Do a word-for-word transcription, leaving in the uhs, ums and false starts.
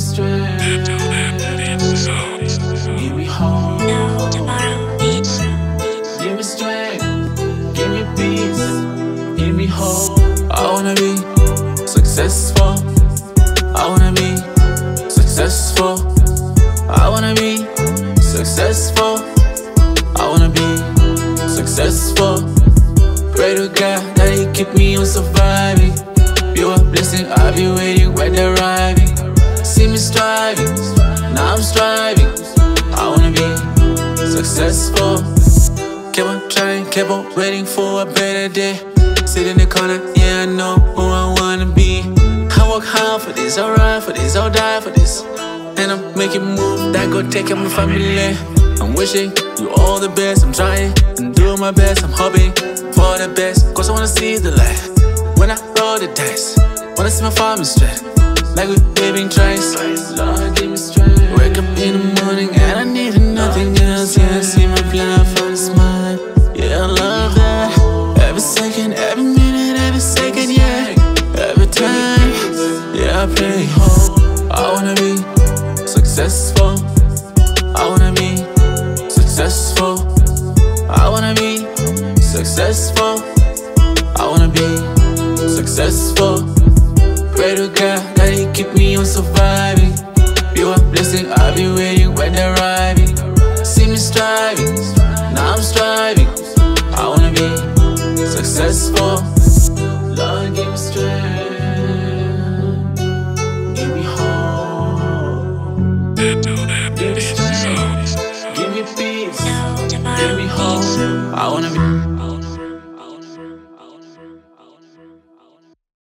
strength, give me hope, give me strength, give me peace, give me hope. I wanna be successful, I wanna be successful, I wanna be successful, I wanna be successful. Pray to God that He keep me on surviving. You are blessing, I'll be waiting when they're arriving. See me striving, now I'm striving. I wanna be successful. Keep on trying, keep on waiting for a better day. Sit in the corner, yeah, I know who I wanna be. I work hard for this, I'll ride for this, I'll die for this. And I'm making moves that go take care of my family. I'm wishing you all the best, I'm trying and doing my best. I'm hoping for the best, cause I wanna see the light. When I roll the dice, wanna see my family straight, like we living twice. Lord, give me strength. Wake up in the morning and I need nothing else. Yeah, I see my plan for the smile. Yeah, I love that. Every second, every minute, every second, yeah. Every time, yeah, I pray. I wanna be successful, I wanna be successful, I wanna be successful, I wanna be successful. Pray to God that He keep me on surviving. You are blessing, I'll be waiting when they're arriving. See me striving, now I'm striving. I wanna be successful.